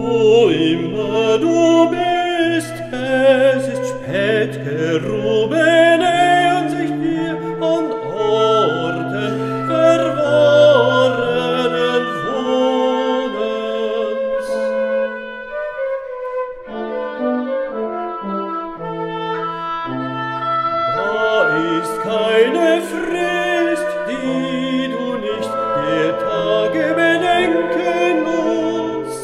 Wo immer du bist, es ist spät, Cherube nähern sich dir an Orten verworrenen Wohnens. Da ist keine Frist, die du nicht der Tage bedenken musst,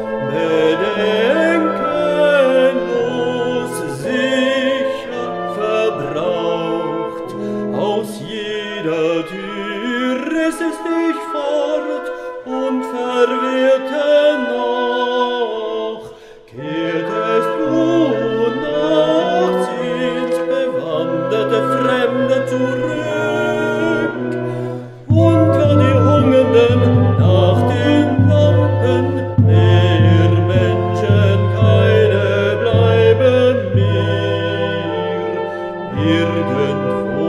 bedenkenlos, sicher verbraucht. Aus jeder Tür riss es dich fort und verwirrte noch. Kehrtest du nachts ins bewanderte Fremde zurück und war die Hungernden nach den Lampen der Menschen keine bleiben mehr irgendwo.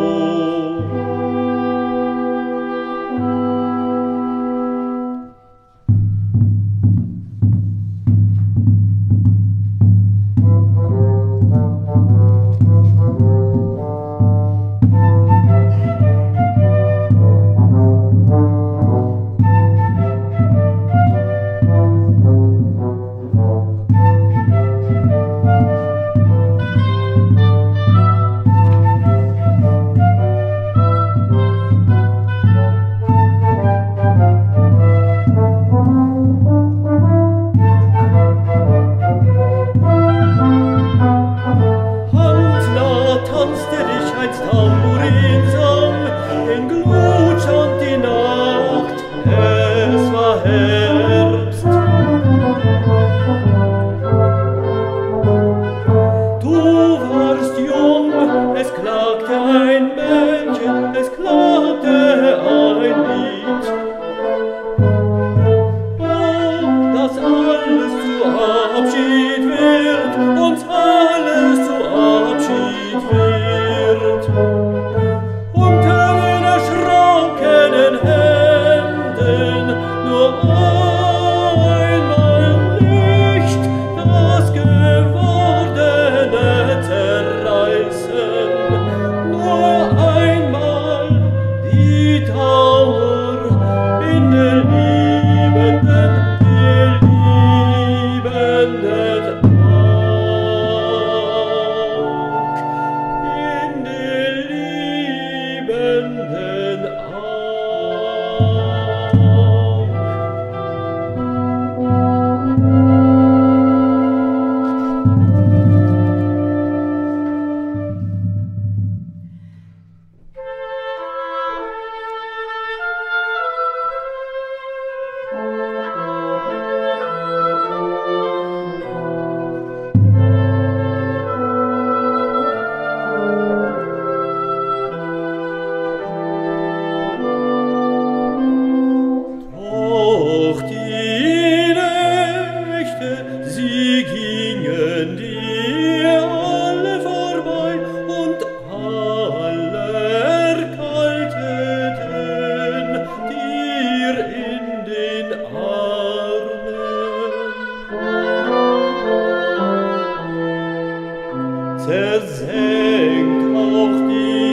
Zersenkt auch die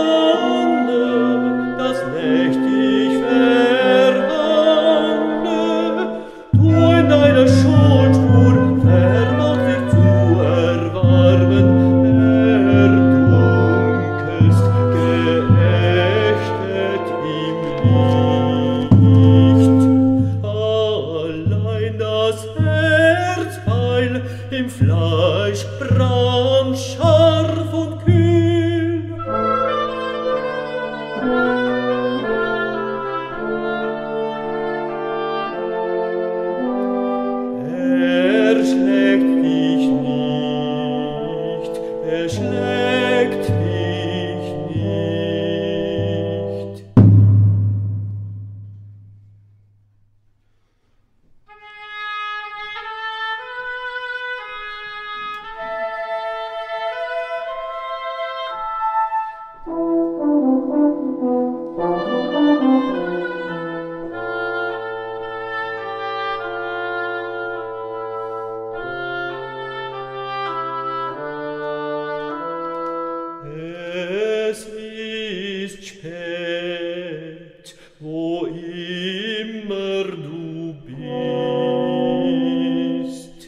Sonne, das nächtig Verhangene, du in deiner Schuldspur vermag dich zu erwarmen, erdunkelst geächtet im Licht. Allein das Herzheil im Fleisch brannt scharf und kühl. Schlägt dich nicht, schlägt dich nicht. wo immer du bist.